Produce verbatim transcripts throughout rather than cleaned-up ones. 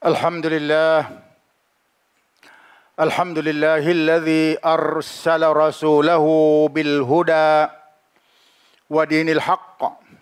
الحمد لله الحمد لله الذي أرسل رسوله بالهدى ودين الحق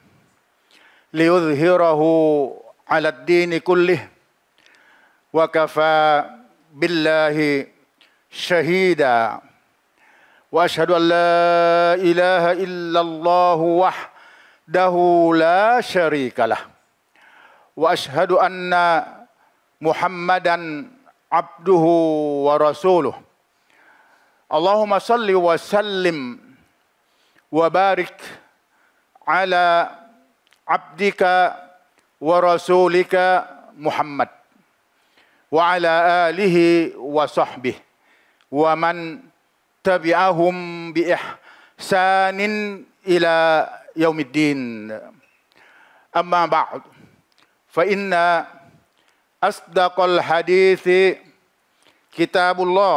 ليظهره على الدين كله وكفى بالله شهيدا وأشهد أن لا إله إلا الله وحده لا شريك له وأشهد أن محمدا عبده ورسوله اللهم صل وسلم وبارك على عبدك ورسولك محمد وعلى آله وصحبه ومن تبعهم بإحسان إلى يوم الدين أما بعد فإن أصدق الحديث كتاب الله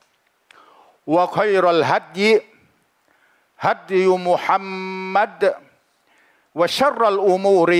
وخير الهدي هدي محمد وشر الأمور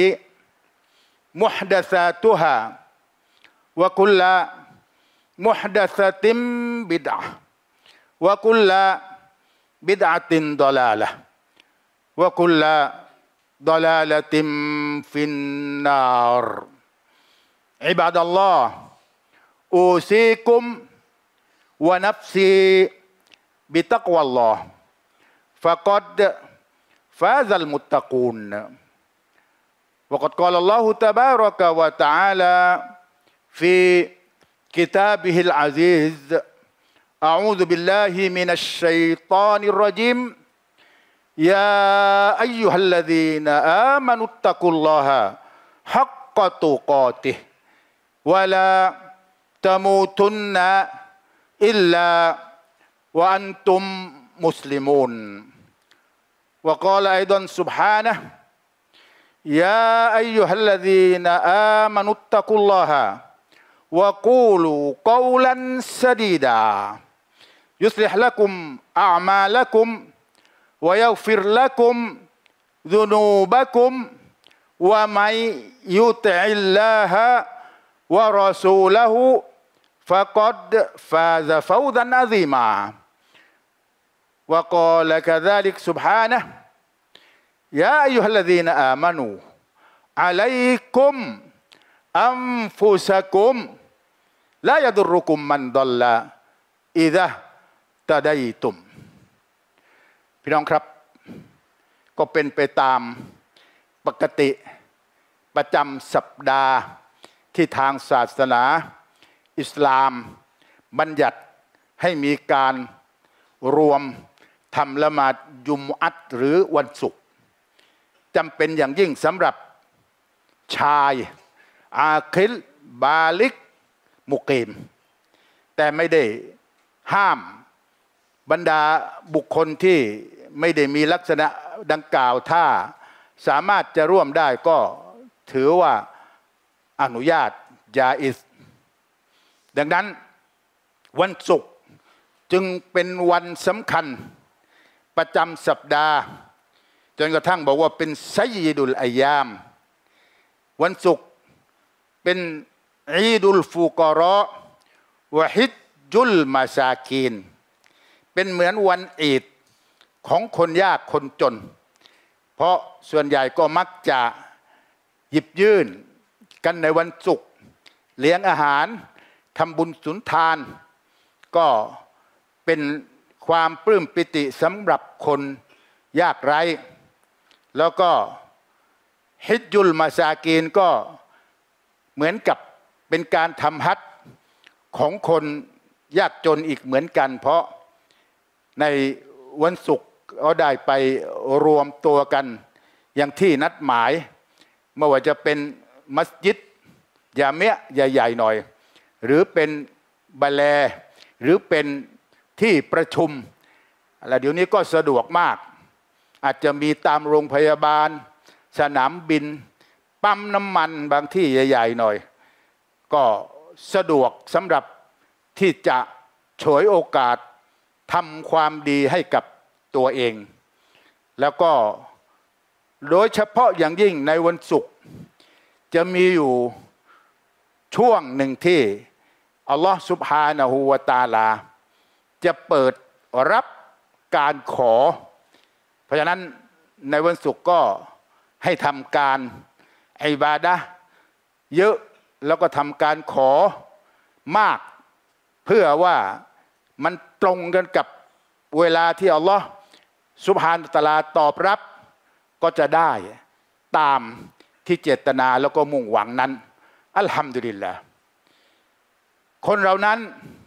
محدثاتها وكل محدثة بدعة وكل بدعة ضلالة وكل ضلالة في النار عباد الله أوصيكم ونفسي بتقوى الله فقد فاز المتقون وقد قال الله تبارك وتعالى في كتابه العزيز أعوذ بالله من الشيطان الرجيم يا أيها الذين آمنوا اتقوا الله حق تقاته ولا تموتن إلا وأنتم مسلمون وقال أيضا سبحانه يا أيها الذين آمنوا اتقوا الله وقولوا قولا سديدا يصلح لكم أعمالكم ويغفر لكم ذنوبكم ومن يطع الله ورسوله فقد فاز فوزا عظيما وقال كذلك سبحانه يا أيها الذين آمنوا عليكم أنفسكم لا يضركم من ضل إذا اهتديتمพี่น้องครับก็เป็นไปตามปกติประจำสัปดาห์ที่ทางศาสนาอิสลามบัญญัติให้มีการรวมทำละหมาดยุมอัตหรือวันศุกร์จำเป็นอย่างยิ่งสำหรับชายอาคิลบาลิกมุกีมแต่ไม่ได้ห้ามบรรดาบุคคลที่ไม่ได้มีลักษณะดังกล่าวถ้าสามารถจะร่วมได้ก็ถือว่าอนุญาตญาอิสดังนั้นวันศุกร์จึงเป็นวันสำคัญประจำสัปดาห์จนกระทั่งบอกว่าเป็นไซยิดุลอัยยามวันศุกร์เป็นอีดุลฟุกรอวะฮิจจุลมาซากีนเป็นเหมือนวันอีดของคนยากคนจนเพราะส่วนใหญ่ก็มักจะหยิบยื่นกันในวันศุกร์เลี้ยงอาหารทำบุญสุนทานก็เป็นความปลื้มปิติสำหรับคนยากไร้แล้วก็ฮิจจุลมาซากีนก็เหมือนกับเป็นการทำฮัจญ์ของคนยากจนอีกเหมือนกันเพราะในวันศุกร์ก็ได้ไปรวมตัวกันอย่างที่นัดหมายไม่ว่าจะเป็นมัสยิดยาเมะใหญ่ๆหน่อยหรือเป็นบาแลหรือเป็นที่ประชุมอะไรเดี๋ยวนี้ก็สะดวกมากอาจจะมีตามโรงพยาบาลสนามบินปั๊มน้ำมันบางที่ใหญ่ๆหน่อยก็สะดวกสำหรับที่จะฉวยโอกาสทำความดีให้กับตัวเองแล้วก็ โดยเฉพาะอย่างยิ่งในวันศุกร์จะมีอยู่ช่วงหนึ่งที่อัลลอฮฺซุบฮานะฮูวะตะอาลาจะเปิดรับการขอเพราะฉะนั้นในวันศุกร์ก็ให้ทำการอิบาดะห์เยอะแล้วก็ทำการขอมากเพื่อว่ามันตรงกันกับเวลาที่อัลลอฮฺซุบฮานะฮูวะตะอาลาตอบรับก็จะได้ตามที่เจตนาแล้วก็มุ่งหวังนั้นอัลฮัมดุลิลลาห์คนเรานั้น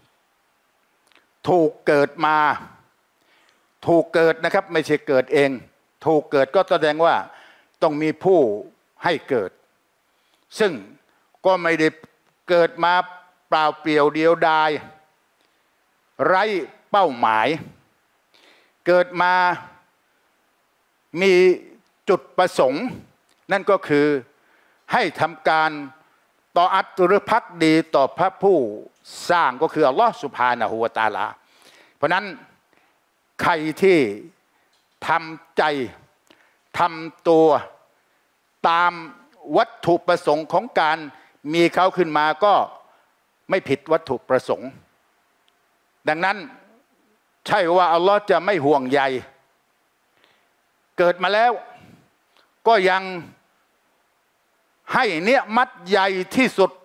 ถูกเกิดมาถูกเกิดนะครับไม่ใช่เกิดเองถูกเกิดก็แสดงว่าต้องมีผู้ให้เกิดซึ่งก็ไม่ได้เกิดมาเปล่าเปลี่ยวเดียวดายไร้เป้าหมายเกิดมามีจุดประสงค์นั่นก็คือให้ทำการต่ออัตหรือภักดีต่อพระผู้สร้างก็คืออัลลอฮฺซุบฮานะฮูวะตะอาลาเพราะนั้นใครที่ทำใจทำตัวตามวัตถุประสงค์ของการมีเขาขึ้นมาก็ไม่ผิดวัตถุประสงค์ดังนั้นใช่ว่าอัลลอฮฺจะไม่ห่วงใยเกิดมาแล้วก็ยังให้เนียมัตใหญ่ที่สุด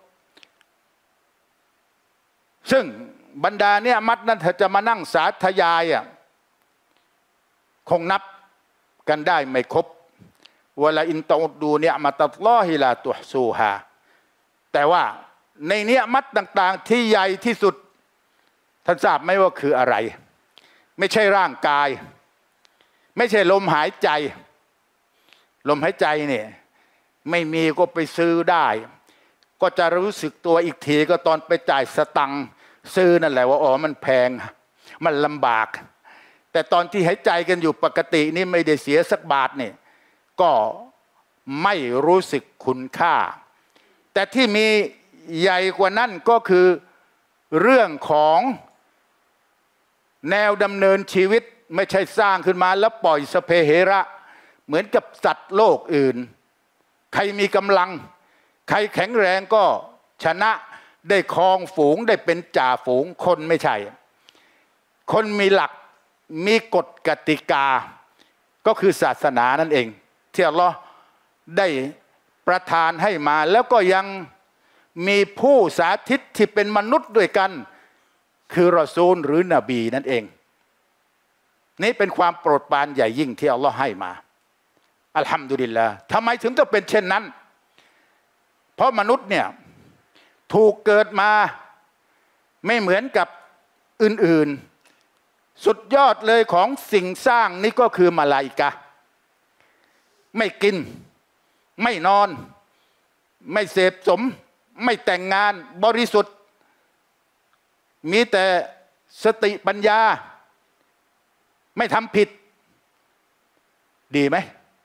ซึ่งบรรดาเนียมัตนั้นถ้าจะมานั่งสาธยายอ่ะคงนับกันได้ไม่ครบวะลาอินตะอุดดูเนียมัตัลลอฮิลาตุฮซูฮาแต่ว่าในเนียมัตต่างๆที่ใหญ่ที่สุดท่านทราบไหมว่าคืออะไรไม่ใช่ร่างกายไม่ใช่ลมหายใจลมหายใจเนี่ยไม่มีก็ไปซื้อได้ก็จะรู้สึกตัวอีกทีก็ตอนไปจ่ายสตังค์ซื้อนั่นแหละว่าอ๋อมันแพงมันลำบากแต่ตอนที่หายใจกันอยู่ปกตินี่ไม่ได้เสียสักบาทเนี่ยก็ไม่รู้สึกคุณค่าแต่ที่มีใหญ่กว่านั้นก็คือเรื่องของแนวดำเนินชีวิตไม่ใช่สร้างขึ้นมาแล้วปล่อยสเปเหระเหมือนกับสัตว์โลกอื่นใครมีกำลังใครแข็งแรงก็ชนะได้ครองฝูงได้เป็นจ่าฝูงคนไม่ใช่คนมีหลักมีกฎกติกาก็คือศาสนานั่นเองที่อัลลอฮ์ได้ประทานให้มาแล้วก็ยังมีผู้สาธิตที่เป็นมนุษย์ด้วยกันคือรอซูลหรือนบีนั่นเองนี่เป็นความโปรดปรานใหญ่ยิ่งที่อัลลอฮ์ให้มาอัลฮัมดุลิลลาห์ทำไมถึงต้องเป็นเช่นนั้นเพราะมนุษย์เนี่ยถูกเกิดมาไม่เหมือนกับอื่นๆสุดยอดเลยของสิ่งสร้างนี่ก็คือมลาอิกะห์ไม่กินไม่นอนไม่เสพสมไม่แต่งงานบริสุทธิ์มีแต่สติปัญญาไม่ทำผิดดีไหม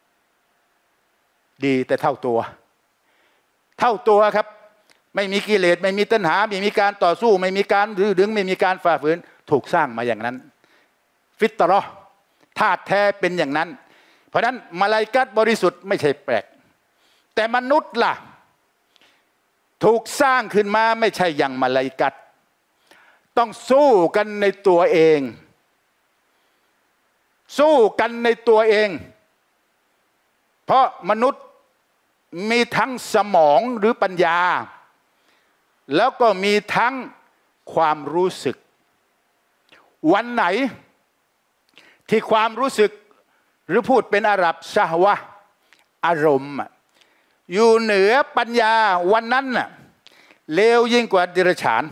ดีแต่เท่าตัวเท่าตัวครับไม่มีกิเลสไม่มีตัณหาไม่มีการต่อสู้ไม่มีการดื้อดึงไม่มีการฝ่าฝืนถูกสร้างมาอย่างนั้นฟิตเราะห์ธาตุแท้เป็นอย่างนั้นเพราะนั้นมลาอิกะห์บริสุทธิ์ไม่ใช่แปลกแต่มนุษย์ล่ะถูกสร้างขึ้นมาไม่ใช่อย่างมลาอิกะห์ต้องสู้กันในตัวเองสู้กันในตัวเองเพราะมนุษย์มีทั้งสมองหรือปัญญาแล้วก็มีทั้งความรู้สึกวันไหนที่ความรู้สึกหรือพูดเป็นอาหรับชะฮวะห์อารมณ์อยู่เหนือปัญญาวันนั้นน่ะเลวยิ่งกว่าเดรัจฉาน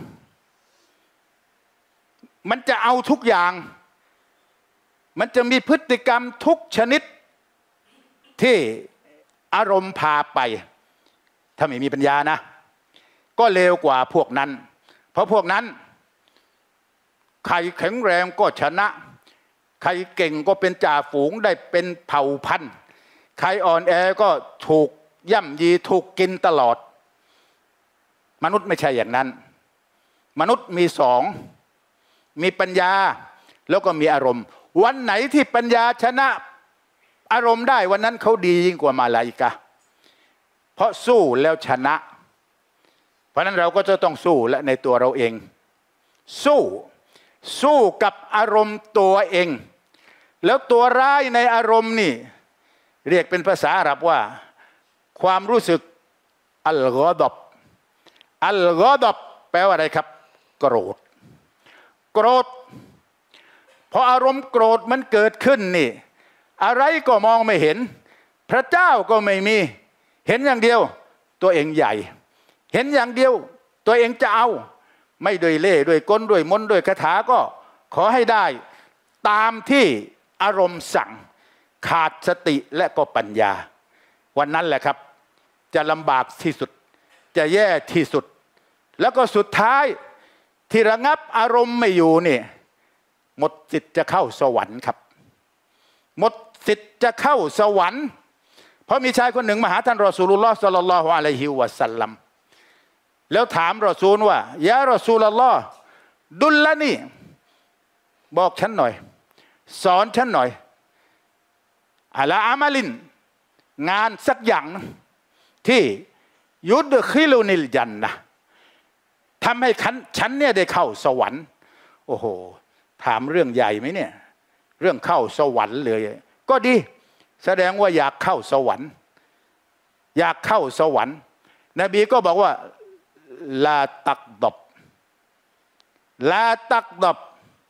มันจะเอาทุกอย่างมันจะมีพฤติกรรมทุกชนิดที่อารมณ์พาไปถ้าไม่มีปัญญานะก็เลวกว่าพวกนั้นเพราะพวกนั้นใครแข็งแรงก็ชนะใครเก่งก็เป็นจ่าฝูงได้เป็นเผ่าพันธุ์ใครอ่อนแอก็ถูกย่ำยีถูกกินตลอดมนุษย์ไม่ใช่อย่างนั้นมนุษย์มีสองมีปัญญาแล้วก็มีอารมณ์วันไหนที่ปัญญาชนะอารมณ์ได้วันนั้นเขาดียิ่งกว่ามาลาอิกะห์เพราะสู้แล้วชนะเพราะนั้นเราก็จะต้องสู้และในตัวเราเองสู้สู้กับอารมณ์ตัวเองแล้วตัวร้ายในอารมณ์นี่เรียกเป็นภาษาอาหรับว่าความรู้สึกอัลกอฎอบอัลกอฎอบแปลว่าอะไรครับโกรธโกรธพออารมณ์โกรธมันเกิดขึ้นนี่อะไรก็มองไม่เห็นพระเจ้าก็ไม่มีเห็นอย่างเดียวตัวเองใหญ่เห็นอย่างเดียวตัวเองจะเอาไม่ด้วยเล่ห์ด้วยกลด้วยมนต์ด้วยคาถาก็ขอให้ได้ตามที่อารมณ์สั่งขาดสติและก็ปัญญาวันนั้นแหละครับจะลำบากที่สุดจะแย่ที่สุดแล้วก็สุดท้ายที่ระงับอารมณ์ไม่อยู่นี่หมดสิทธิ์จะเข้าสวรรค์ครับหมดสิทธิ์จะเข้าสวรรค์เพราะมีชายคนหนึ่งมาหาท่านรอซูลุลลอฮ์ศ็อลลัลลอฮุอะลัยฮิวะซัลลัมแล้วถามรอซูลว่ายารอซูลุลลอฮ์ดุลละนี่บอกฉันหน่อยสอนฉันหน่อยอะลาอามาลินงานสักอย่างที่ยุดคิลุนิลจันนะทำให้ฉันฉันเนี่ยได้เข้าสวรรค์โอ้โหถามเรื่องใหญ่ไหมเนี่ยเรื่องเข้าสวรรค์เลยก็ดีแสดงว่าอยากเข้าสวรรค์อยากเข้าสวรรค์นบีก็บอกว่าลาตักดบลาตักดบ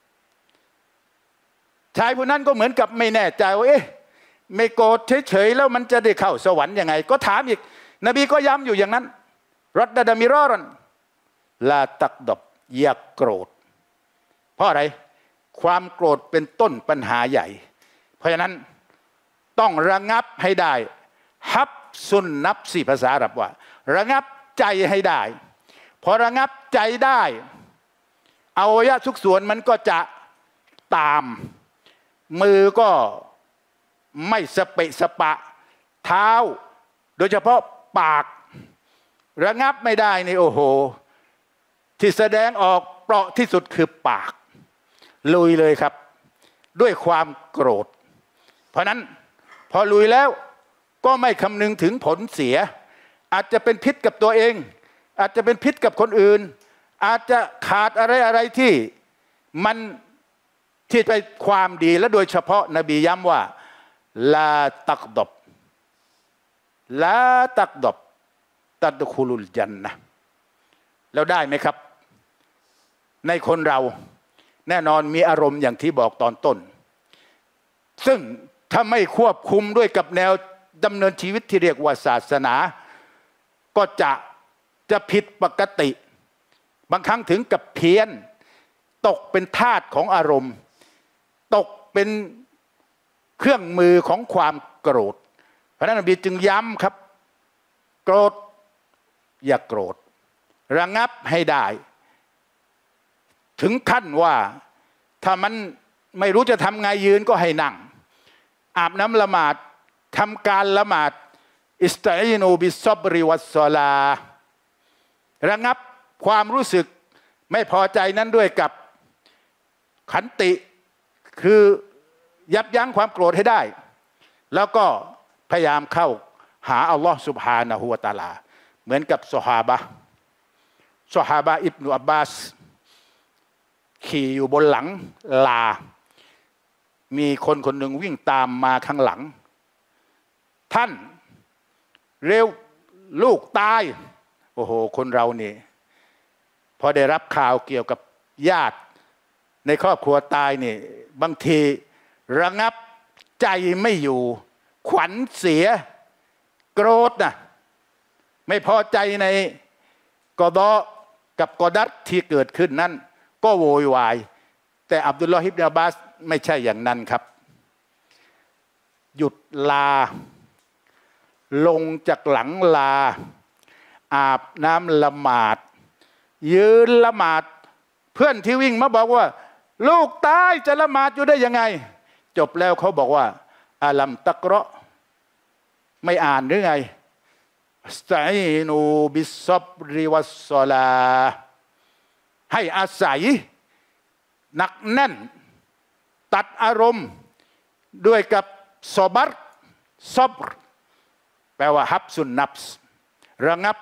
ชายผู้นั้นก็เหมือนกับไม่แน่ใจว่าเอ๊ะไม่โกรธเฉยๆแล้วมันจะได้เข้าสวรรค์ยังไงก็ถามอีกนบีก็ย้ำอยู่อย่างนั้นรัดดามิรอรันลาตักดบอย่าโกรธเพราะอะไรความโกรธเป็นต้นปัญหาใหญ่เพราะฉะนั้นต้องระงับให้ได้ฮับซุนนับสี่ภาษาอาหรับว่าระงับใจให้ได้พอระงับใจได้อวัยวะทุกส่วนมันก็จะตามมือก็ไม่สเปะสปะเท้าโดยเฉพาะปากระงับไม่ได้นี่โอ้โหที่แสดงออกเปราะที่สุดคือปากลุยเลยครับด้วยความโกรธเพราะนั้นพอลุยแล้วก็ไม่คำนึงถึงผลเสียอาจจะเป็นพิษกับตัวเองอาจจะเป็นพิษกับคนอื่นอาจจะขาดอะไรอะไรที่มันที่เป็นความดีและโดยเฉพาะนบีย้ำว่าลาตักดบลาตักดบตัดคุลุลจันนะแล้วได้ไหมครับในคนเราแน่นอนมีอารมณ์อย่างที่บอกตอนต้นซึ่งถ้าไม่ควบคุมด้วยกับแนวดำเนินชีวิตที่เรียกว่าศาสนาก็จะจะผิดปกติบางครั้งถึงกับเพี้ยนตกเป็นทาสของอารมณ์ตกเป็นเครื่องมือของความโกรธเพราะนั้นนบีจึงย้ำครับโกรธอย่าโกรธระงับให้ได้ถึงขั้นว่าถ้ามันไม่รู้จะทำไงยืนก็ให้นั่งอาบน้ำละหมาดทำการละหมาดอิสตัยนูบิซอบริวัสซอลาระงับความรู้สึกไม่พอใจนั้นด้วยกับขันติคือยับยั้งความโกรธให้ได้แล้วก็พยายามเข้าหาอัลลอฮ์ซุบฮานะฮูวะตะอาลาเหมือนกับซอฮาบะห์ซอฮาบะห์อิบนุอับบาสขี่อยู่บนหลังลามีคนคนหนึ่งวิ่งตามมาข้างหลังท่านเร็วลูกตายโอ้โหคนเรานี่พอได้รับข่าวเกี่ยวกับญาติในครอบครัวตายนี่บางทีระงับใจไม่อยู่ขวัญเสียโกรธนะไม่พอใจในกอฎอกับกอดัรที่เกิดขึ้นนั้นก็โวยวายแต่อับดุลลอฮ์ อิบนุอับบาสไม่ใช่อย่างนั้นครับหยุดลาลงจากหลังลาอาบน้ำละหมาดยืนละหมาดเพื่อนที่วิ่งมาบอกว่าลูกตายจะละหมาดอยู่ได้ยังไงจบแล้วเขาบอกว่าอาลัมตักเราะไม่อ่านหรือไงสตัยนูบิซอบริวัสซอลาให้อาศัยหนักแน่นตัดอารมณ์ด้วยกับซอบัรซอบรแปลว่าฮับซุนนับส์ระงับ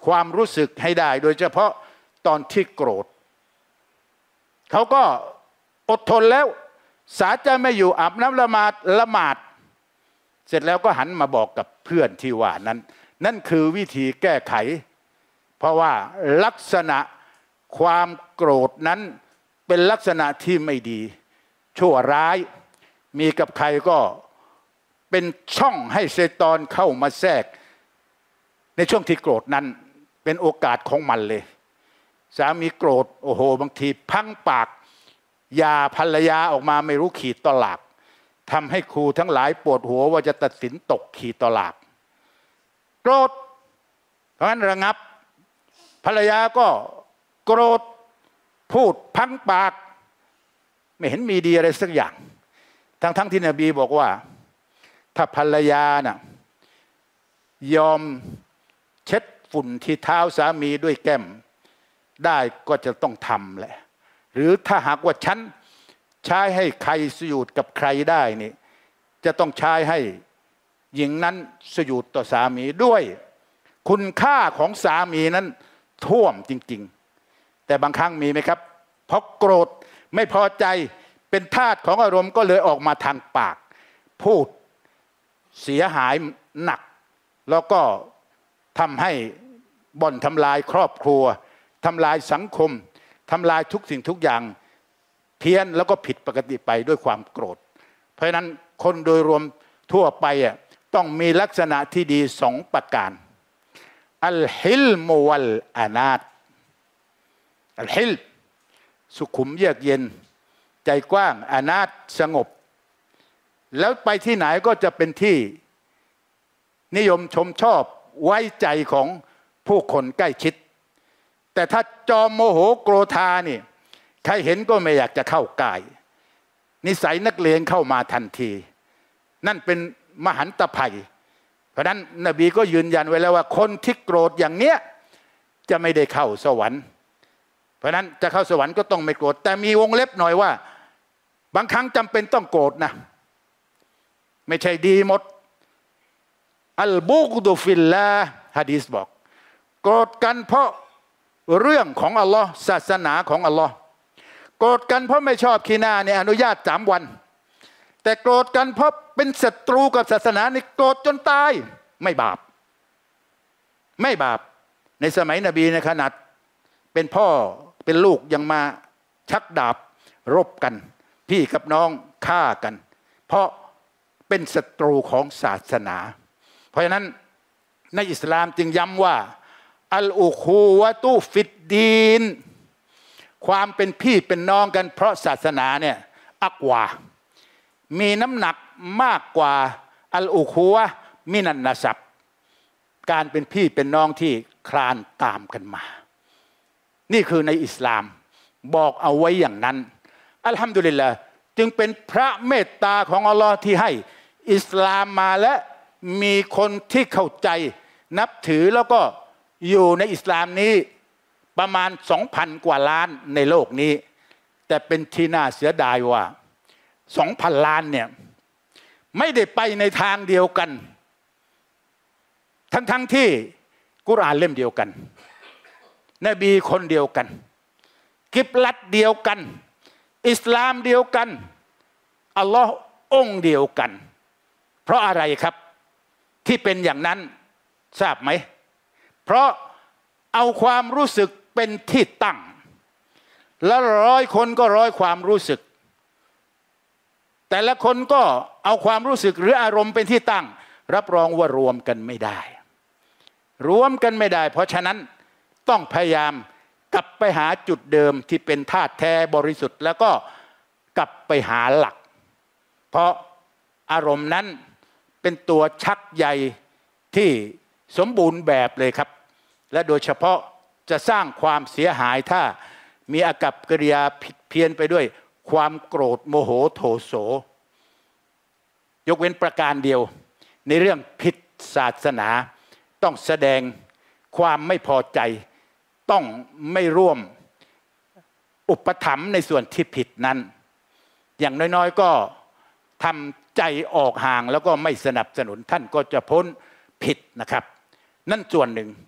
ความรู้สึกให้ได้โดยเฉพาะตอนที่โกรธเขาก็อดทนแล้วสาจะไม่อยู่อาบน้ำละหมาดละหมาดเสร็จแล้วก็หันมาบอกกับเพื่อนที่ว่านั้นนั่นคือวิธีแก้ไขเพราะว่าลักษณะความโกรธนั้นเป็นลักษณะที่ไม่ดีชั่วร้ายมีกับใครก็เป็นช่องให้ชัยฏอนเข้ามาแทรกในช่วงที่โกรธนั้นเป็นโอกาสของมันเลยสามีโกรธโอ้โหบางทีพังปากยาภรรยาออกมาไม่รู้ขีดตลากทำให้ครูทั้งหลายปวดหัวว่าจะตัดสินตกขีดตลากโกรธเพราะฉะนั้นระงับภรรยาก็โกรธพูดพังปากไม่เห็นมีดีอะไรสักอย่างทั้งทั้งที่นบีบอกว่าถ้าภรรยาน่ะยอมเช็ดฝุ่นที่เท้าสามีด้วยแก้มได้ก็จะต้องทำแหละหรือถ้าหากว่าฉันใช้ให้ใครสยุดกับใครได้นี่จะต้องใช้ให้หญิงนั้นสยุดต่อสามีด้วยคุณค่าของสามีนั้นท่วมจริงๆแต่บางครั้งมีไหมครับเพราะโกรธไม่พอใจเป็นทาสของอารมณ์ก็เลยออกมาทางปากพูดเสียหายหนักแล้วก็ทำให้บ่อนทำลายครอบครัวทำลายสังคมทำลายทุกสิ่งทุกอย่างเพี้ยนแล้วก็ผิดปกติไปด้วยความโกรธเพราะฉะนั้นคนโดยรวมทั่วไปอ่ะต้องมีลักษณะที่ดีสองประการอัลฮิลมุวัลอานาตอัลฮิลสุขุมเยือกเย็นใจกว้างอานาตสงบแล้วไปที่ไหนก็จะเป็นที่นิยมชมชอบไว้ใจของผู้คนใกล้ชิดแต่ถ้าจอมโมโหโกรธานี่ใครเห็นก็ไม่อยากจะเข้าใกล้นิสัยนักเลงเข้ามาทันทีนั่นเป็นมหันตภัยเพราะนั้นนบีก็ยืนยันไว้แล้วว่าคนที่โกรธอย่างเนี้ยจะไม่ได้เข้าสวรรค์เพราะนั้นจะเข้าสวรรค์ก็ต้องไม่โกรธแต่มีวงเล็บหน่อยว่าบางครั้งจำเป็นต้องโกรธนะไม่ใช่ดีหมดอัลบุกดุฟิลลาฮะดีษบอกโกรธกันเพราะเรื่องของอัลลอฮ์ศาสนาของอัลลอฮ์โกรธกันเพราะไม่ชอบคีนาเนี่ยอนุญาตสามวันแต่โกรธกันเพราะเป็นศัตรูกับศาสนานี่โกรธจนตายไม่บาปไม่บาปในสมัยนบีในขนาดเป็นพ่อเป็นลูกยังมาชักดาบรบกันพี่กับน้องฆ่ากันเพราะเป็นศัตรูของศาสนาเพราะฉะนั้นในอิสลามจึงย้ำว่าอัลอุคูวะตุฟิดดีนความเป็นพี่เป็นน้องกันเพราะศาสนาเนี่ยอักวามีน้ำหนักมากกว่าอัลอุคูวะมินันนาซับการเป็นพี่เป็นน้องที่คลานตามกันมานี่คือในอิสลามบอกเอาไว้อย่างนั้นอัลฮัมดุลิลละห์จึงเป็นพระเมตตาของอัลลอฮ์ที่ให้อิสลามมาและมีคนที่เข้าใจนับถือแล้วก็อยู่ในอิสลามนี้ประมาณ สองพัน กว่าล้านในโลกนี้แต่เป็นที่น่าเสียดายว่า สองพัน ล้านเนี่ยไม่ได้ไปในทางเดียวกันทั้งทั้งที่กุรอานเล่มเดียวกันนบีคนเดียวกันกิบลัดเดียวกันอิสลามเดียวกันอัลลอฮ์องค์เดียวกันเพราะอะไรครับที่เป็นอย่างนั้นทราบไหมเพราะเอาความรู้สึกเป็นที่ตั้งแล้วร้อยคนก็ร้อยความรู้สึกแต่ละคนก็เอาความรู้สึกหรืออารมณ์เป็นที่ตั้งรับรองว่ารวมกันไม่ได้รวมกันไม่ได้เพราะฉะนั้นต้องพยายามกลับไปหาจุดเดิมที่เป็นธาตุแท้บริสุทธิ์แล้วก็กลับไปหาหลักเพราะอารมณ์นั้นเป็นตัวชักใยที่สมบูรณ์แบบเลยครับและโดยเฉพาะจะสร้างความเสียหายถ้ามีอากัปกิริยาผิดเพี้ยนไปด้วยความโกรธโมโหโทโสยกเว้นประการเดียวในเรื่องผิดศาสนาต้องแสดงความไม่พอใจต้องไม่ร่วมอุปถัมภ์ในส่วนที่ผิดนั้นอย่างน้อยๆก็ทำใจออกห่างแล้วก็ไม่สนับสนุนท่านก็จะพ้นผิดนะครับนั่นส่วนหนึ่ง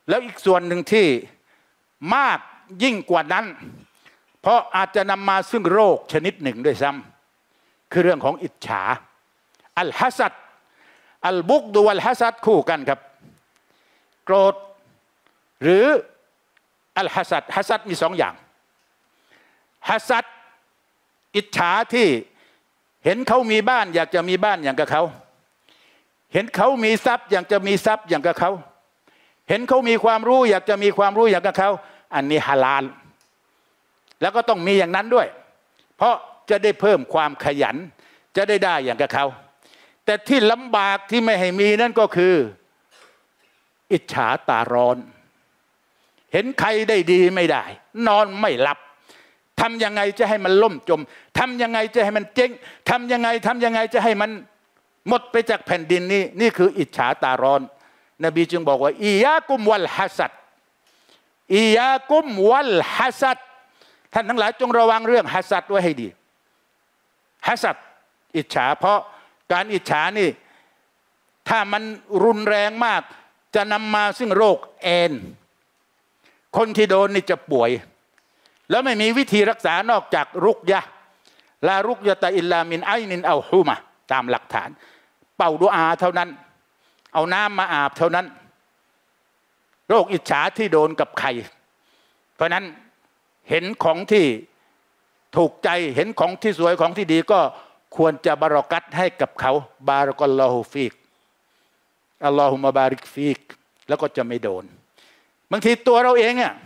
แล้วอีกส่วนหนึ่งที่มากยิ่งกว่านั้นเพราะอาจจะนำมาซึ่งโรคชนิดหนึ่งด้วยซ้ำคือเรื่องของอิจฉาอัลฮัสัดอัลบุกดุวัลฮัสัดคู่กันครับโกรธหรืออัลฮัสัดฮัสัดมีสองอย่างฮัสัดอิจฉาที่เห็นเขามีบ้านอยากจะมีบ้านอย่างกับเขาเห็นเขามีทรัพย์อยากจะมีทรัพย์อย่างกับเขาเห็นเขามีความรู้อยากจะมีความรู้อย่างกับเขาอันนี้ฮาลาลแล้วก็ต้องมีอย่างนั้นด้วยเพราะจะได้เพิ่มความขยันจะได้ได้อย่างกับเขาแต่ที่ลำบากที่ไม่ให้มีนั่นก็คืออิจฉาตาร้อนเห็นใครได้ดีไม่ได้นอนไม่หลับทำยังไงจะให้มันล่มจมทำยังไงจะให้มันเจ๊งทำยังไงทำยังไงจะให้มันหมดไปจากแผ่นดินนี้นี่คืออิจฉาตาร้อนนบีจึงบอกว่าอียากุมวัลฮัสัดอียากุมวัลฮัสัดท่านทั้งหลายจงระวังเรื่องฮัสัดไว้ให้ดีฮัสัดอิจฉาเพราะการอิจฉานี่ถ้ามันรุนแรงมากจะนำมาซึ่งโรคเอนคนที่โดนนี่จะป่วยแล้วไม่มีวิธีรักษานอกจากรุกยะลารุกยะตะอิลลามินไอนินเอาฮูมะตามหลักฐานเป่าดุอาเท่านั้นเอาน้ำมาอาบเท่านั้นโรคอิจฉาที่โดนกับใครเพราะนั้นเห็นของที่ถูกใจเห็นของที่สวยของที่ดีก็ควรจะบารอกัตให้กับเขาบารอกอลลอฮุฟีกอัลลอฮุมะบาริกฟีกแล้วก็จะไม่โดนบางทีตัวเราเองเนี่ย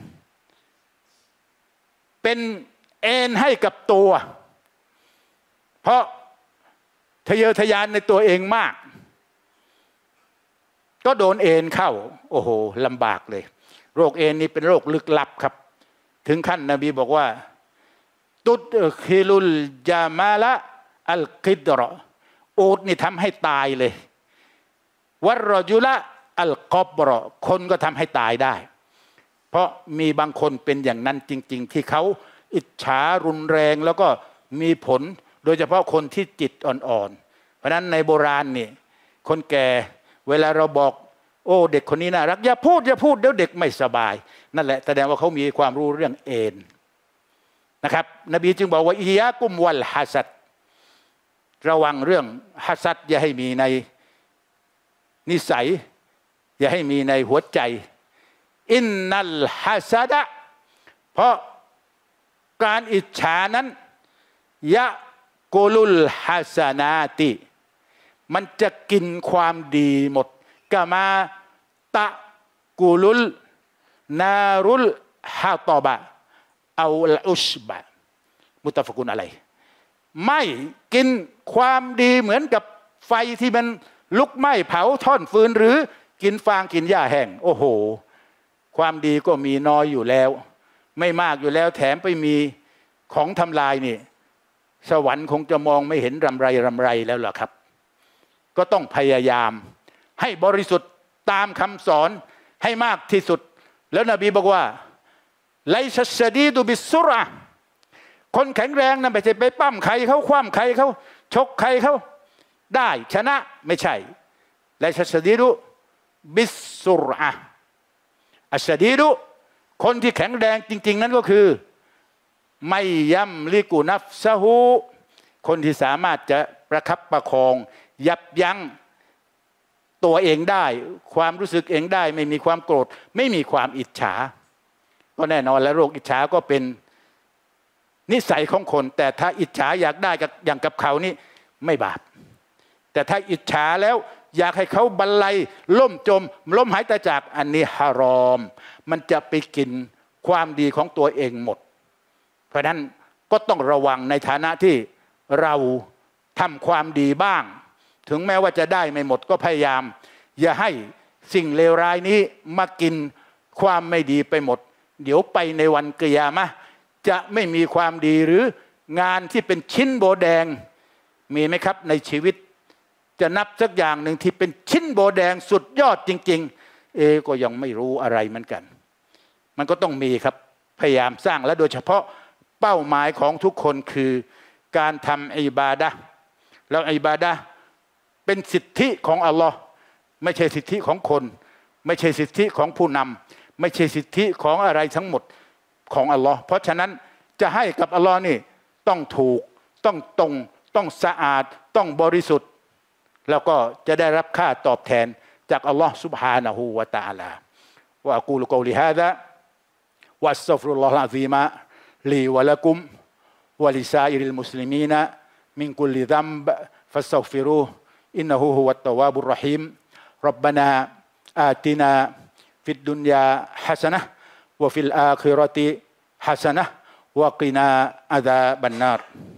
เป็นเอ็นให้กับตัวเพราะทะเยอทะยานในตัวเองมากก็โดนเอ็นเข้าโอ้โหลำบากเลยโรคเอ็นนี้เป็นโรคลึกลับครับถึงขั้นนบีบอกว่าตุดคิลุลจามาละอัลกิดรออูดนี่ทำให้ตายเลยวัรรจุละอัลกอบรอคนก็ทำให้ตายได้เพราะมีบางคนเป็นอย่างนั้นจริงๆที่เขาอิจฉารุนแรงแล้วก็มีผลโดยเฉพาะคนที่จิตอ่อนๆเพราะนั้นในโบราณนี่คนแก่เวลาเราบอกโอ้เด็กคนนี้น่ารักอย่าพูดอย่าพูดเดี๋ยวเด็กไม่สบายนั่นแหละแสดงว่าเขามีความรู้เรื่องเอนนะครับนบีจึงบอกว่าอียะกุมวัลฮัสัดระวังเรื่องฮัสัดอย่าให้มีในนิสัยอย่าให้มีในหัวใจอินนัลฮัสัดะเพราะการอิจฉานั้นยะกุลุลฮัสนาติมันจะกินความดีหมดกะมาตะกุลุลนารุลฮาตอบะเอาลอุชบะมุตตะฟะกุนอะไรไม่กินความดีเหมือนกับไฟที่มันลุกไหม้เผาท่อนฟืนหรือกินฟางกินหญ้าแห้งโอ้โหความดีก็มีน้อยอยู่แล้วไม่มากอยู่แล้วแถมไปมีของทำลายนี่สวรรค์คงจะมองไม่เห็นรำไรรำไรแล้วล่ะครับก็ต้องพยายามให้บริสุทธิ์ตามคำสอนให้มากที่สุดแล้วนบีบอกว่าไลซัสดีดุบิสุระคนแข็งแรงนะไม่ใช่ไปปั้มใครเขาคว่ำใครเขาชกใครเขาได้ชนะไม่ใช่ไลซัสดีดุบิสุระอัสดีดุคนที่แข็งแรงจริงๆนั้นก็คือไม่ย่ำลิกุนัฟซะฮูคนที่สามารถจะประคับประคองยับยั้งตัวเองได้ความรู้สึกเองได้ไม่มีความโกรธไม่มีความอิจฉาก็แน่นอนแล้วโรคอิจฉาก็เป็นนิสัยของคนแต่ถ้าอิจฉาอยากได้กับอย่างกับเขานี่ไม่บาปแต่ถ้าอิจฉาแล้วอยากให้เขาบรรลัยล่มจมล้มหายตายจากอันนี้ฮารอมมันจะไปกินความดีของตัวเองหมดเพราะนั้นก็ต้องระวังในฐานะที่เราทำความดีบ้างถึงแม้ว่าจะได้ไม่หมดก็พยายามอย่าให้สิ่งเลวร้ายนี้มากินความไม่ดีไปหมดเดี๋ยวไปในวันกิยามะห์จะไม่มีความดีหรืองานที่เป็นชิ้นโบแดงมีไหมครับในชีวิตจะนับสักอย่างหนึ่งที่เป็นชิ้นโบแดงสุดยอดจริงๆเอก็ยังไม่รู้อะไรเหมือนกันมันก็ต้องมีครับพยายามสร้างและโดยเฉพาะเป้าหมายของทุกคนคือการทำอิบาดะห์แล้วอิบาดะห์เป็นสิทธิของอัลลอฮ์ไม่ใช่สิทธิของคนไม่ใช่สิทธิของผู้นำไม่ใช่สิทธิของอะไรทั้งหมดของอัลลอฮ์เพราะฉะนั้นจะให้กับอัลลอฮ์นี่ต้องถูกต้องตรงต้องสะอาดต้องบริสุทธิ์แล้วก็จะได้รับค่าตอบแทนจากอัลลอฮ์ سبحانه และ تعالى ว่ากูลกอลิฮาดะวัสตัฆฟิรุลลอฮุลอะซีมะลีวะละกุมวะลิซาอิริลมุสลิมีนมินกุลลิซัมบฟัสตัฆฟิรูอินนะฮูฮุวัตตะวาบุรเราะฮีมร็อบบานาอาตินาฟิดดุนยาฮะซะนะห์วะฟิลอาคิเราะติฮะซะนะห์วะกินาอะซาบันนาร